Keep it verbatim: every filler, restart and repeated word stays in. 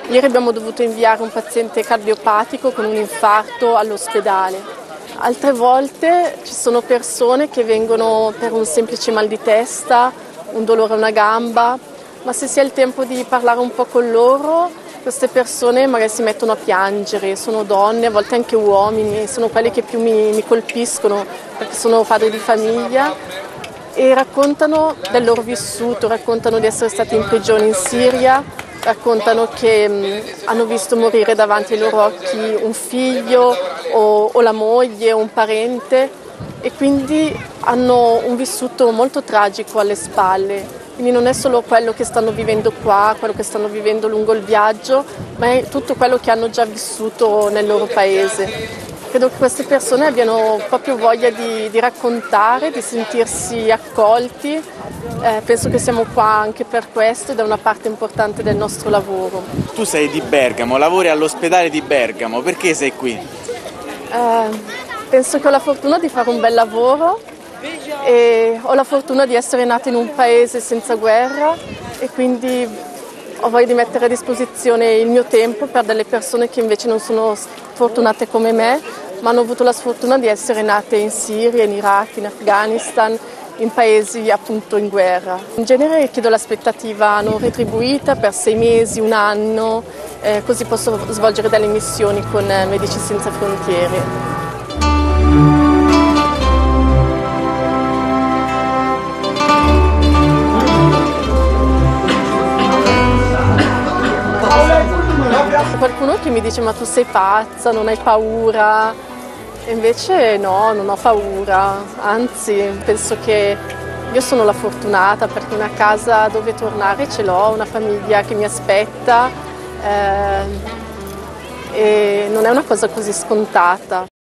Ieri abbiamo dovuto inviare un paziente cardiopatico con un infarto all'ospedale. Altre volte ci sono persone che vengono per un semplice mal di testa, un dolore a una gamba, ma se si ha il tempo di parlare un po' con loro, queste persone magari si mettono a piangere, sono donne, a volte anche uomini, sono quelli che più mi, mi colpiscono perché sono padri di famiglia e raccontano del loro vissuto, raccontano di essere stati in prigione in Siria, raccontano che mh, hanno visto morire davanti ai loro occhi un figlio o, o la moglie o un parente e quindi hanno un vissuto molto tragico alle spalle. Quindi non è solo quello che stanno vivendo qua, quello che stanno vivendo lungo il viaggio, ma è tutto quello che hanno già vissuto nel loro paese. Credo che queste persone abbiano proprio voglia di, di raccontare, di sentirsi accolti. Eh, penso che siamo qua anche per questo ed è una parte importante del nostro lavoro. Tu sei di Bergamo, lavori all'ospedale di Bergamo, perché sei qui? Eh, penso che ho la fortuna di fare un bel lavoro e ho la fortuna di essere nata in un paese senza guerra e quindi ho voglia di mettere a disposizione il mio tempo per delle persone che invece non sono fortunate come me, ma hanno avuto la sfortuna di essere nate in Siria, in Iraq, in Afghanistan, in paesi appunto in guerra. In genere chiedo l'aspettativa non retribuita per sei mesi, un anno, eh, così posso svolgere delle missioni con Medici Senza Frontiere. Qualcuno che mi dice ma tu sei pazza, non hai paura, e invece no, non ho paura, anzi penso che io sono la fortunata perché una casa dove tornare ce l'ho, una famiglia che mi aspetta eh, e non è una cosa così scontata.